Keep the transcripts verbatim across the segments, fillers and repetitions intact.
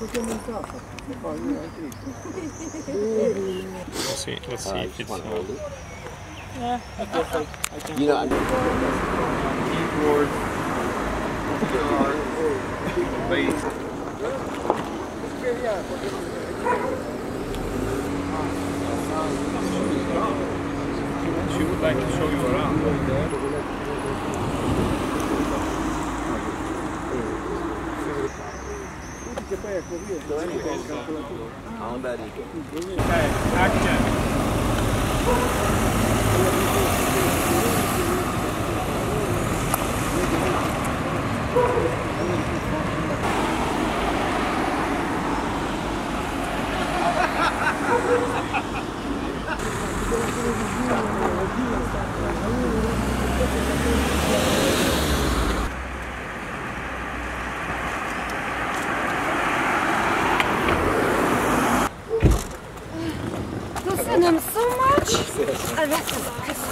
Let's see, let's see if it's... Uh, yeah, I guess I, I can... You know, I'm... keyboard, bass. She would like to show you around. Okay, action. Listen, I'm so much. I love this.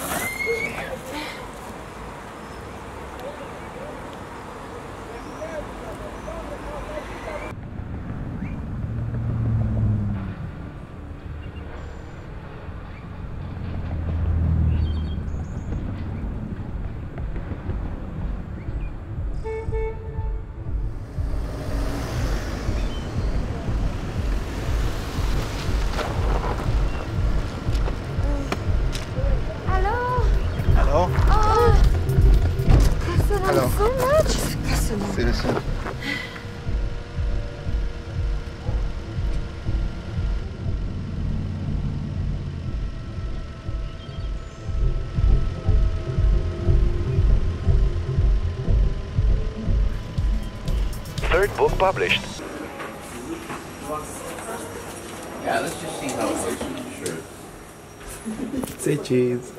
Hello. So much. Seriously. Third book published. Yeah, let's just see how it looks. Sure. Say cheese.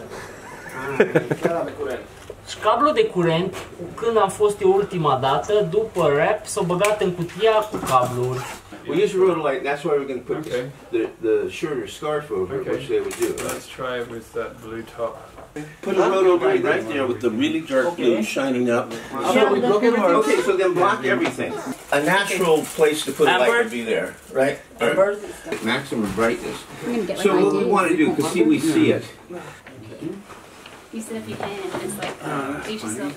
Și cablul de curent, când am fost eu ultima dată, după rap, s-a băgat în cutia cu cabluri. We use a rhodolite, that's why we're going to put Okay. the, the shorter scarf over it, Okay. which they would do. Let's try it with that blue top. Put a rhodolite right there with the really dark Okay. blue shining up. Yeah, we block everything. Okay, so then block everything. A natural place to put a light would be there, right? Amber? Maximum brightness. I'm gonna get So like what we want to do, because see, we see it. You sit if you can, and it's like uh, teach yourself.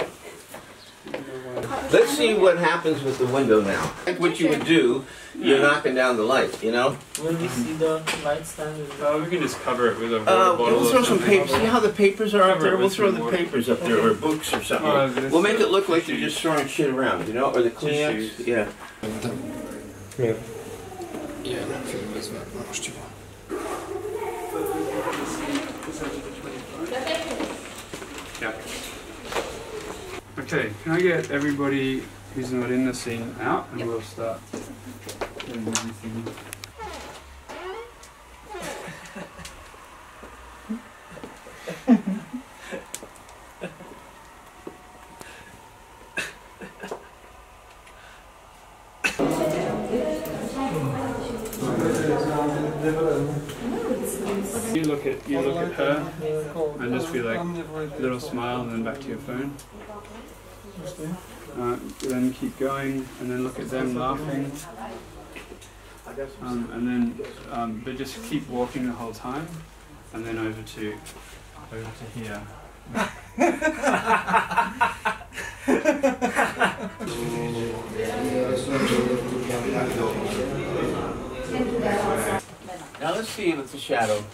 Let's see what happens with the window now. Like what you would do, you're knocking down the light, you know? Will we see the light stand? Uh, we can just cover it with a water Uh, bottle we'll or throw some something. papers. See how the papers are up Cover there? it We'll with throw some the water. papers up there, or books or something. Oh, this, We'll make uh, it look like you're just throwing shit around, you know? Or the Kleenex. Tissues. Yeah. Yeah. Okay, can I get everybody who's not in the scene out, and we'll start doing everything. You look at you look at her and just feel like a little smile and then back to your phone. Uh, then keep going and then look at them laughing. Um, and then um, but just keep walking the whole time and then over to over to here. Now let's see with the shadow.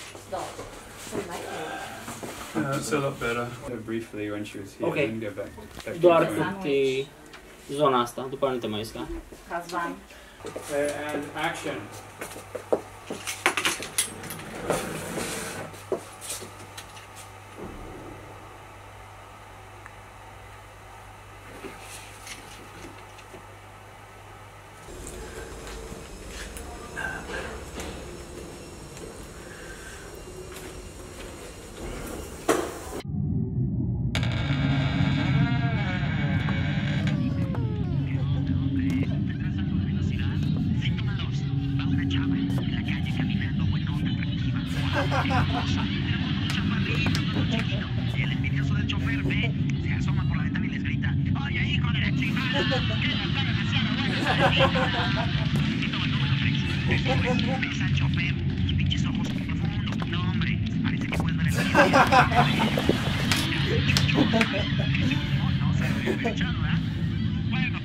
Uh, it's a lot better. Uh, briefly when she was here, Okay. and go back. back Doar to going. cât e zona asta, după nu te mai isca. Okay, and action. Y el envidioso del chofer ve, se asoma por la ventana y les grita: ¡Oye, hijo de la chingada! ¡Que la cara demasiado buena! Ves al chofer, sus pinches ojos profundos. No, hombre, parece que puedes ver el cielo. No se ve despechado, ¿eh? Bueno,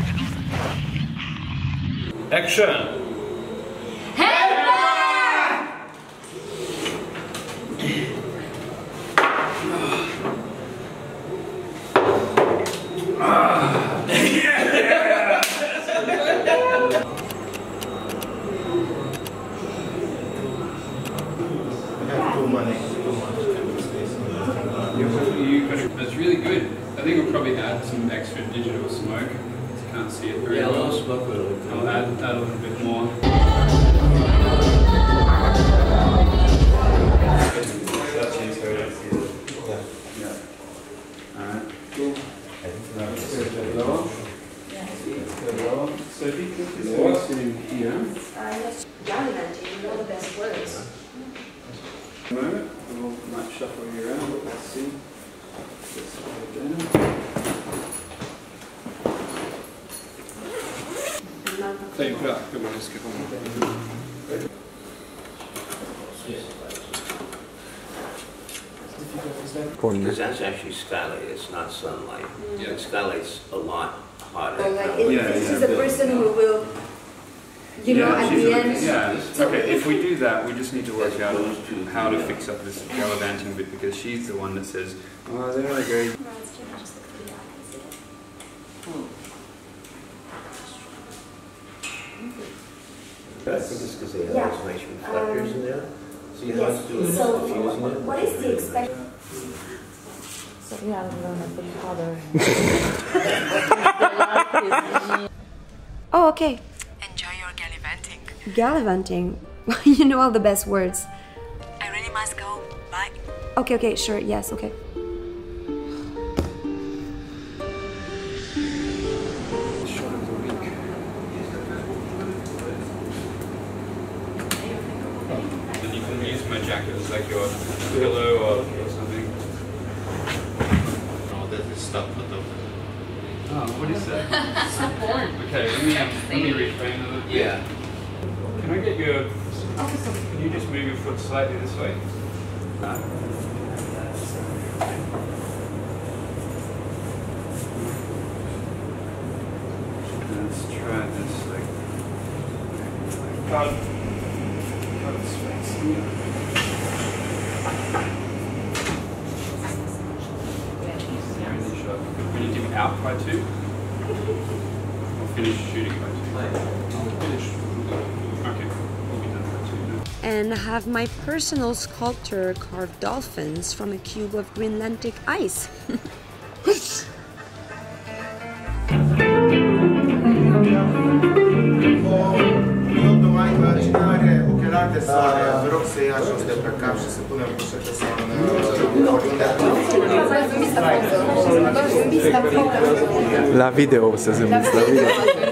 Action! You got it. It's really good. I think we'll probably add some extra digital smoke. You can't see it very Yeah, a well. little smoke would look I'll add, add a little bit more. Alright, cool. So if you put this voice in here, Gallivanting, you know the best words. a moment, we'll might shuffle you around. Let's see. Just hold it down. Sei già, che vuoi scrivere? Because that's actually skylight, it's not sunlight. Yeah. And skylight's a lot hotter. Or like, if Yeah, this yeah, is the but- person who will, you know, at she's the a- end. Yeah, okay, if we do that, we just need to work out how to fix up this gallivanting bit because she's the one that says, oh, there I go. That's just because they have Yeah. those nice reflectors in there. See how Yes, it's doing so diffusing it? what is the expect? So yeah, I'm gonna put powder. Oh, okay. Enjoy your gallivanting. Gallivanting. You know all the best words. I really must go. Bye. Okay, okay, sure, yes, okay. Shot of the week. And you can use my jacket as like your pillow or, or something. Oh, that is stuff with them. Oh, what is that? Okay, let me, um, let me reframe a little bit. Yeah. Can I get your, can you just move your foot slightly this way? Uh, Let's try this like, like cut, cut space here. Finish up. When you dig out by two, or finish shooting by two. Finish. Okay, we'll be done by two now. And have my personal sculptor carve dolphins from a cube of Greenlandic ice. Domani va a cenare ochelari de soare. Vă rog să ia jos de pe cap și să punem poșetă sau în oriunde. La video să zâmbiți, la video.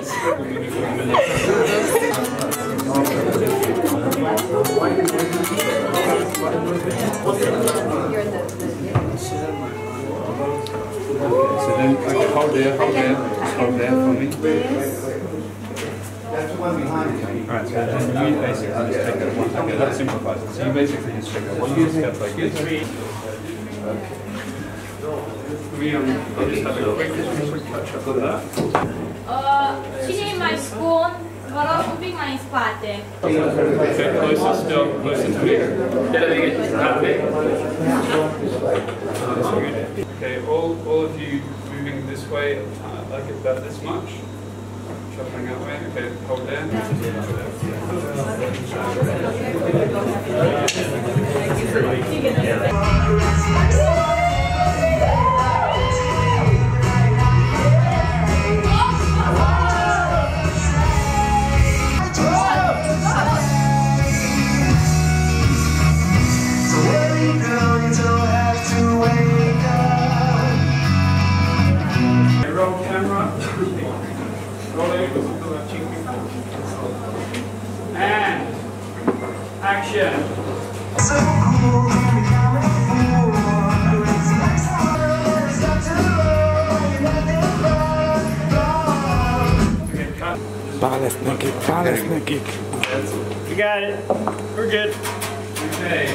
So then, okay, hold there, hold there, just hold there for me. That's the one behind you. Alright, so then you basically just take that one, okay, that simplifies it. So you basically just take that one step like this. We, um, I'll just have a quick, quick touch up of that. Uh, cine e mai scund? Vă rog un pic mai în spate. Okay, closer still, closer to me. Okay, all, all of you moving this way, uh, like about this much. Shuffling that way, okay, hold there. Roll camera. Roll over. And action. Okay, cut. Pálesz nekik, pálesz nekik. We got it. We're good. Okay.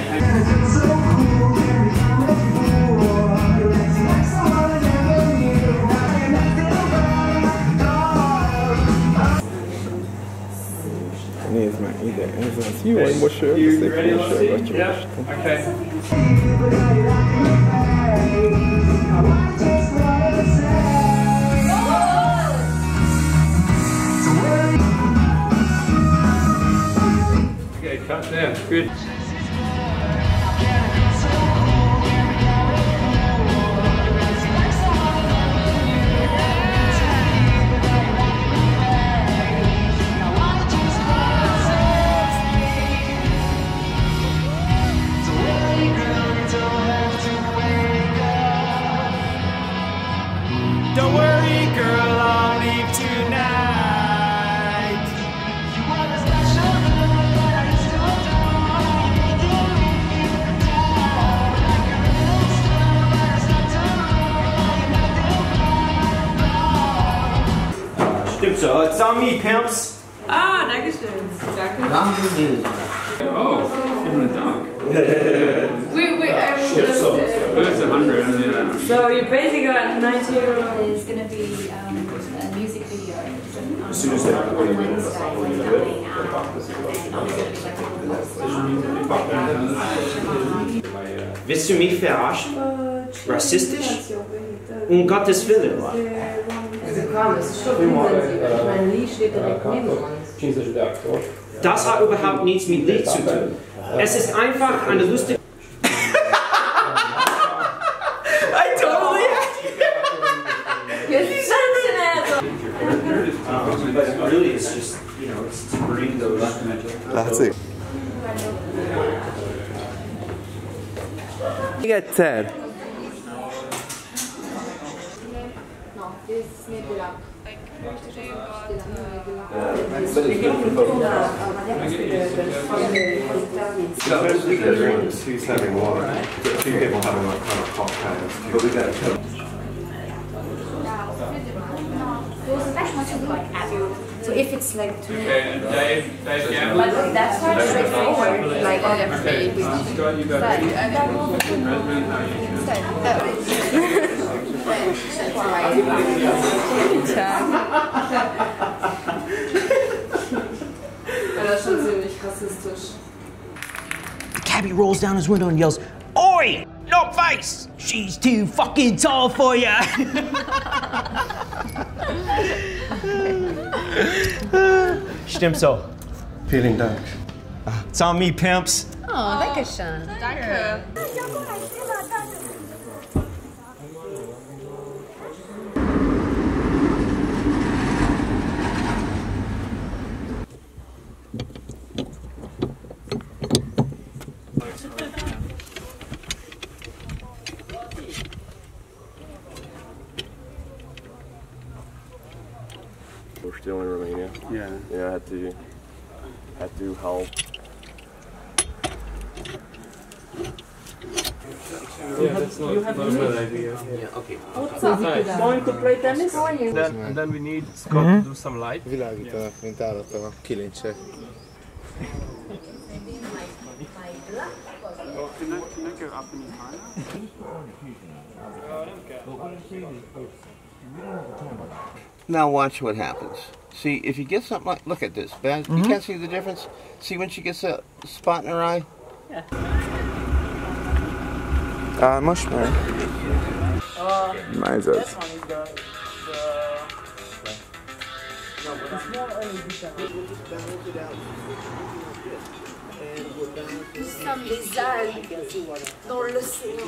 Nie znam, idę. Nie znam. Siłaj, muszę ready? Yep. Okay. Okay, cut there. Good. Don't worry, girl, I'll leave tonight. You are the special girl that I used to adore. You make me die like a little star that is not to roll. Stimmt so, it's on me, pimps. Ah, danke schön. Danke. Oh, even a dunk. Wait, wait, I will just... Uh, That's a hundred. Yeah. so you basically got ninety euro. It's gonna be um, a music video. As soon as they on Wednesday, when it's coming out. Willst du mich verarschen? Rassistisch? Um Gottes Willen. Das hat überhaupt nichts mit Lied zu tun. Es ist einfach eine lustige... I totally Yes, you sent it. But really it's just, you know, it's to bring those... That's it. You got ten. No, this is Nebula. Who's having one? Two people having like kind of cocktails. But we got So if it's like too Okay, and Dave, Dave Gamble. but that's not straightforward, like all the Okay, Scott, you got it. Redmond, how are you? Das ist schon ziemlich rassistisch. The cabbie rolls down his window and yells, "Oi! No face! She's too fucking tall for ya!" Stimmt so. Vielen Dank. It's on me, pimps. Oh, danke schön. Danke. We're still in Romania. Yeah. Yeah, I had to had to help. Yeah, that's not, not a bad idea. Yeah, okay. What's up? Going to play tennis? Then, and then we need Scott to do some light. Világítanak, mint állattal a kilincsek. Oh, can I, can I go up any higher? Now watch what happens. See, if you get something like, look at this, Ben. You can't see the difference? See when she gets a spot in her eye? Yeah. Ah, most már. Nice. This one is the... Nous sommes des algues dans l'océan.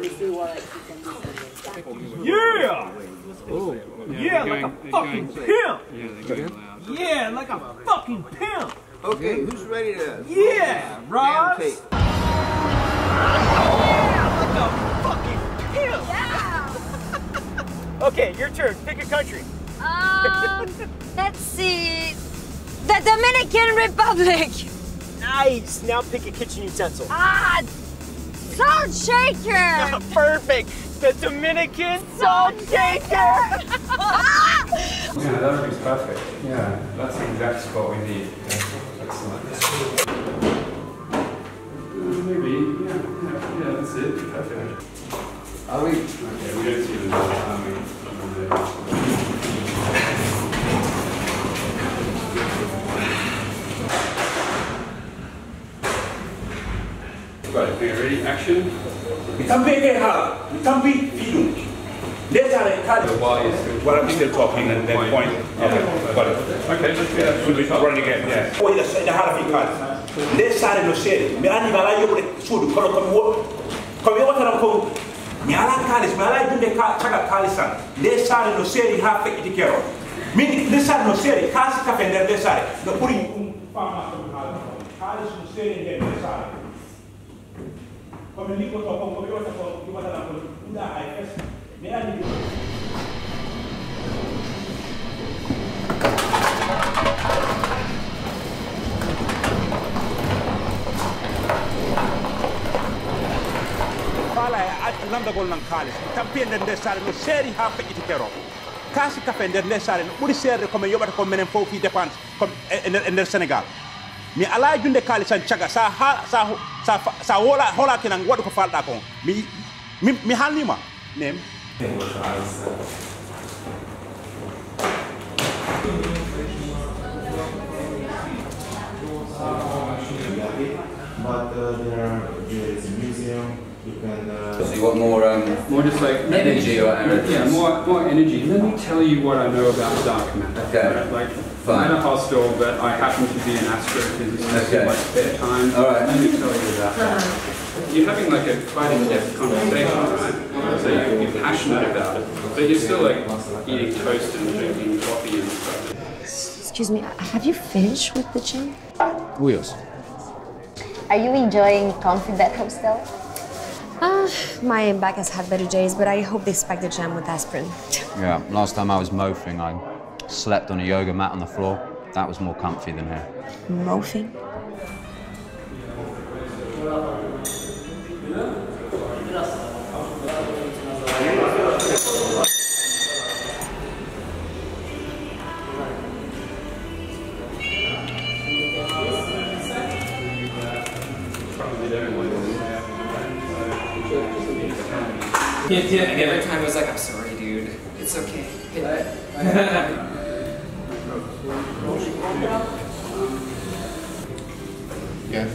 Yeah! Oh, Yeah, like a fucking pimp! Yeah, they're going loud. Yeah, like a fucking pimp! Okay, who's ready to... Yeah, Ross! tape? Like a fucking pimp! Yeah! Okay, your turn. Pick a country. Um, let's see. The Dominican Republic. Nice. Now pick a kitchen utensil. Ah, salt shaker. Perfect. The Dominican salt shaker. Yeah, that would be perfect. Yeah, that's the exact spot we need. Maybe, yeah, yeah, yeah, that's it. Perfect. Are we? Okay, we don't see the number, are we? Right, okay, ready? Action. Itambeke hala, itambi fidu. Later I cut it while you're still while I'm still talking and then point. Okay, got it. Okay, let's do that. Should we run again? Yeah. Oh, yes, the hala fi cut. Later no shade. Me ani bala yo sudu kono kono wo. Kono yo tara ko mi ala kalis, mi ala dunde ka chaga kalisan. Later no shade ha fe itikero. Mi later no shade kasi ka fender later. No puri um fama to hala. Kalis no shade here later. Come lì cosa con come cosa con come da con da hai fes me ani fala at lamba gol nan kalis tampende de sare no seri ha fe itikero kasi ka fender de sare no buri sere comme yobata ko menen fofi dépense comme en Sénégal mi ala junde kalisan caga sa ha sa sa sa hola hola kinan wadu ko falda ko mi mi mi halima nem but uh, there, there is a museum. You can. Uh, so you want more, um, more just like energy or energy? Yeah, more, more energy. Let me tell you what I know about dark matter. Okay. Right? Like, I'm at a hostel, but I happen to be an astrophysicist okay. in my spare time. All right. Let me tell you about that. You're having like a quite in-depth conversation, right? So you're, you're passionate about it, but you're still like eating toast and drinking coffee and stuff. Excuse me, have you finished with the gym? Wheels. Are you enjoying Comfy Bed Hostel? Uh, my back has had better days, but I hope they spike the jam with aspirin. Yeah, last time I was mofing, I slept on a yoga mat on the floor. That was more comfy than here. Mofing? Yeah, yeah, and every time I was like, I'm sorry, dude. It's okay. Yeah.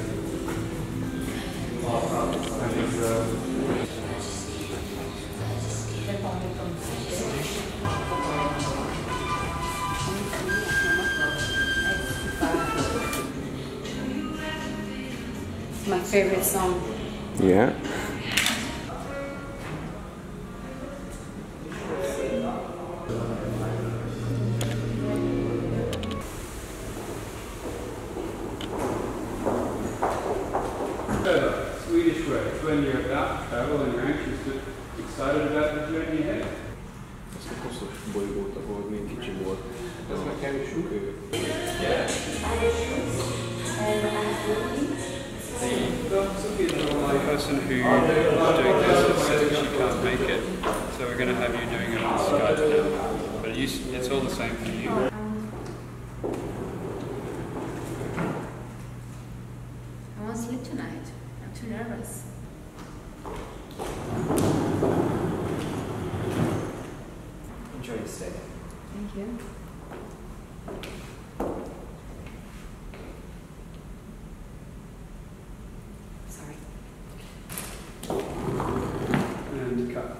My favorite song. Yeah. Swedish word. It's when you're about to travel and you're anxious but excited about the journey ahead. Ez a koszos bolygót, ahol még kicsi volt. Ez nekem is sok ő. Yeah. Sophie's the only person who is doing this has said that she can't make it, so we're going to have you doing it on Skype now. But you, it's all the same for you. I won't sleep tonight. I'm too nervous. Enjoy your stay. Thank you. Sorry. And cut.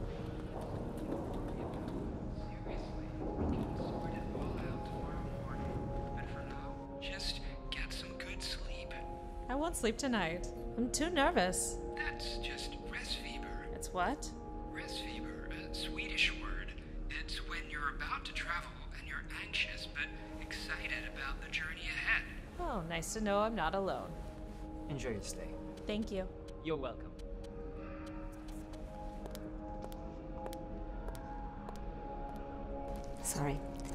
I won't sleep tonight. I'm too nervous. That's just rest fever. It's what? Rest fever, a Swedish word. It's when you're about to travel and you're anxious but excited about the journey ahead. Oh, nice to know I'm not alone. Enjoy your stay. Thank you. You're welcome. Sorry.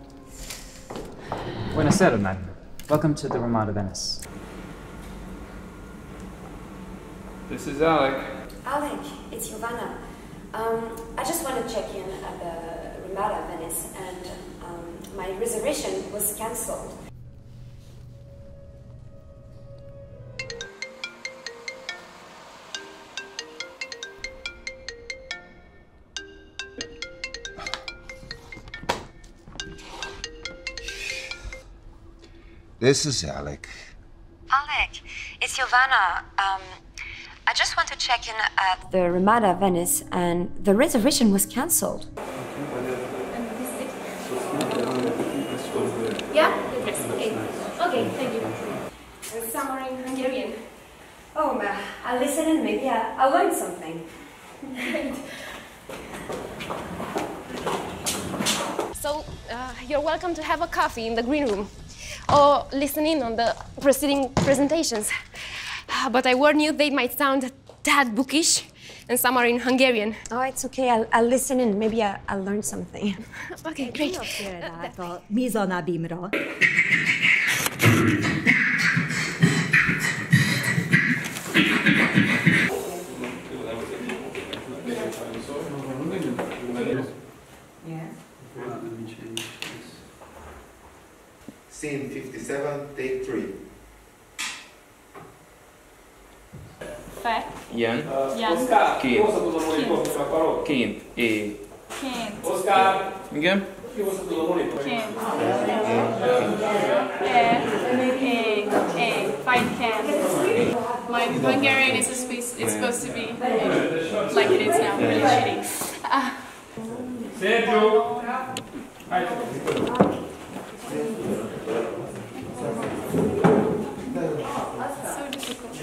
Buonasera, madam. Welcome to the Ramada Venice. This is Alec. Alec, it's Giovanna. Um, I just want to check in at the Ramada Venice, and um, my reservation was cancelled. This is Alec. Alec, it's Giovanna. Um, I just want to check in at the Ramada Venice, and the reservation was cancelled. Yeah? Yes. Okay. Okay, thank you. Summer in Hungarian. Oh, uh, I'll listen and maybe I- I'll learn something. Great. So, uh, you're welcome to have a coffee in the green room or listen in on the preceding presentations. Uh, But I warn you, they might sound a tad bookish, and some are in Hungarian. Oh, it's okay. I'll, I'll listen in. Maybe I- I'll learn something. Okay, great. a Mizanabimra. Yeah. Scene fifty-seven, take three. Fe. Jen. Jen. Kint. Kint. Kint. É. Kint. Igen? Kint. E. E. E. Fine can. My Hungarian is supposed, it's supposed to be like it is now, really shitty. Uh, Sergio! so difficult.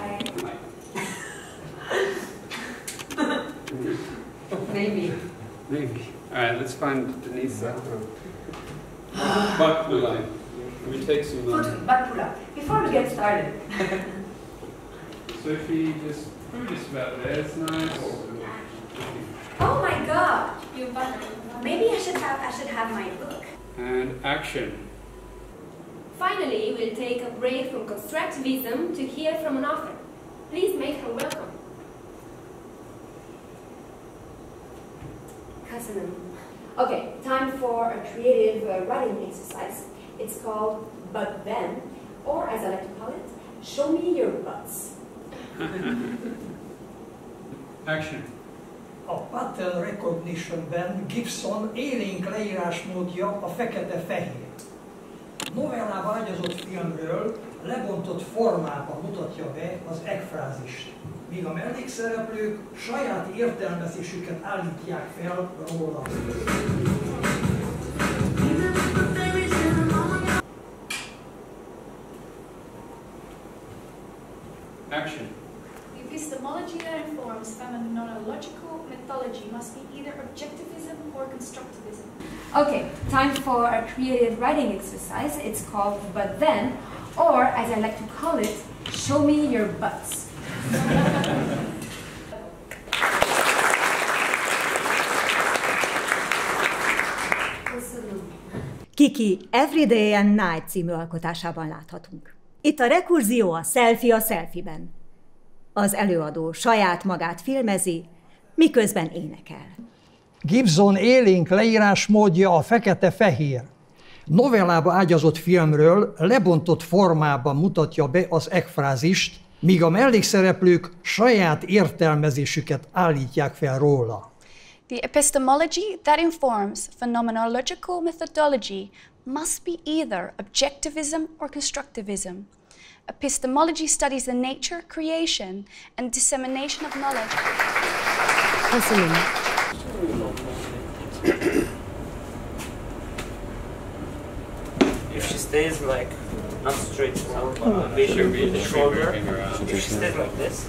Maybe. Maybe. Alright, let's find Denise. Bakula. We take some. Um, Bakula. Before we get started. Sophie, just, just about there. It's nice. Oh my God! You Maybe I should have I should have my book. And action. Finally, we'll take a break from constructivism to hear from an author. Please make her welcome. Cousin. Okay, time for a creative uh, writing exercise. It's called But Then, or as I like to call it, Show Me Your Butts. Action. A pattern recognition-ben Gibson élénk leírásmódja a fekete-fehér. Novellába ágyazott filmről lebontott formában mutatja be az ekfrázist, míg a mellékszereplők saját értelmezésüket állítják fel róla. Action. The epistemology that informs phenomenological mythology must be either objectivism or constructivism. Okay, time for a creative writing exercise. It's called But Then, or as I like to call it, Show Me Your Butts. Kiki Everyday and Night című alkotásában láthatunk. Itt a rekurzió a selfie a selfie-ben. Az előadó saját magát filmezi, miközben énekel. Gibson élénk leírásmódja a fekete-fehér. Novellába ágyazott filmről lebontott formában mutatja be az ekfrázist, míg a mellékszereplők saját értelmezésüket állítják fel róla. The epistemology that informs phenomenological methodology must be either objectivism or constructivism. Epistemology studies the nature, creation, and dissemination of knowledge. Köszönöm. If she stays like not straight out, but a bit Should shorter, be moving around. if she stays like this,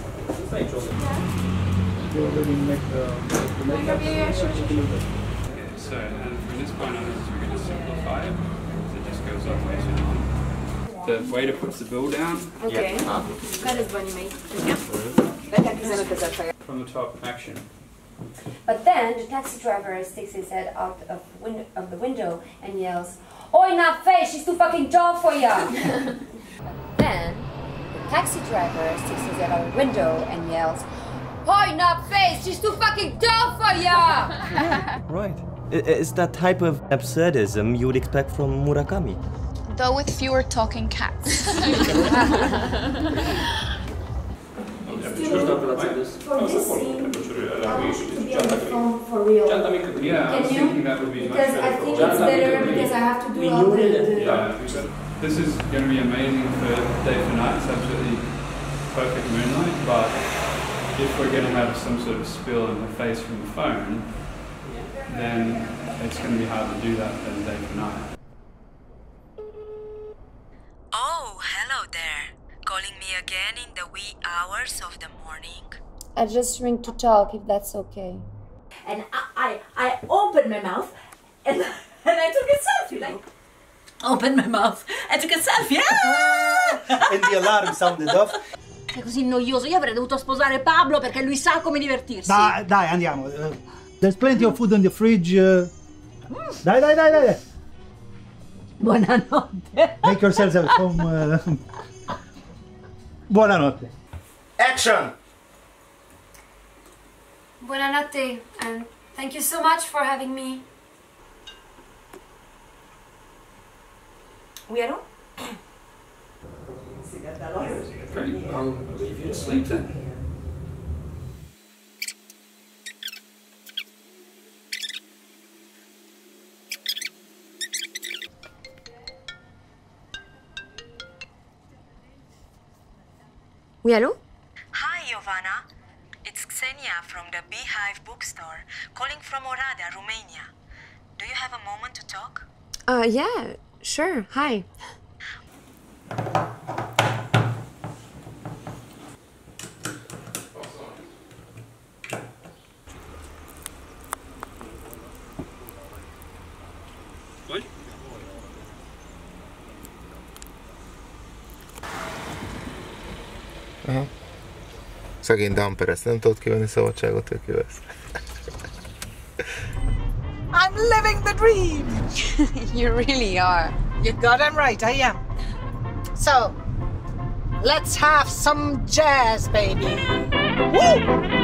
You already make the, the makeup. Okay, so and from this point on, we're going to simplify it. So it just goes up way too long. The waiter puts the bill down. Okay. That is when you make. From the top, action. But then the taxi driver sticks his head out of, window, of the window and yells, "Oi, not face! She's too fucking tall for ya!" Then the taxi driver sticks his head out of the window and yells, "Oi, not face! She's too fucking tall for ya!" Right. I- It's that type of absurdism you would expect from Murakami. Though with fewer talking cats. For this scene, I want you to be on the phone for real. Yeah, I was Can thinking you? that would be much Because I better. think it's better because I have to do all the... the Yeah. This is going to be amazing for day for night. It's absolutely perfect moonlight, but if we're going to have some sort of spill in the face from the phone, then it's going to be hard to do that as day for night. Oh, hello there. Calling me again in the wee hours of the morning? I just ring to talk, if that's okay. And I, I, I opened my mouth and, and I took a selfie, like, opened my mouth and took a selfie. Ah! And the alarm sounded off. È così noioso, io avrei dovuto sposare Pablo perché lui sa come divertirsi. Dai, dai, andiamo. Uh, there's plenty of food in the fridge. Uh... Dai, dai, dai, dai. Buonanotte. Make yourselves at home. Uh... Buonanotte. Action! Buonanotte, and thank you so much for having me. Oui, allô? Okay, I'll leave you to sleep then. Oui, allô? Hi, Giovanna. It's Xenia from the Beehive bookstore, calling from Oradea, Romania. Do you have a moment to talk? Uh, yeah, sure. Hi. What? Aha. Szegény Damper, ezt nem tudod kivenni szabadságot, ő kivesz. I'm living the dream! You really are. You're goddamn right, I am. So, let's have some jazz, baby. Woo!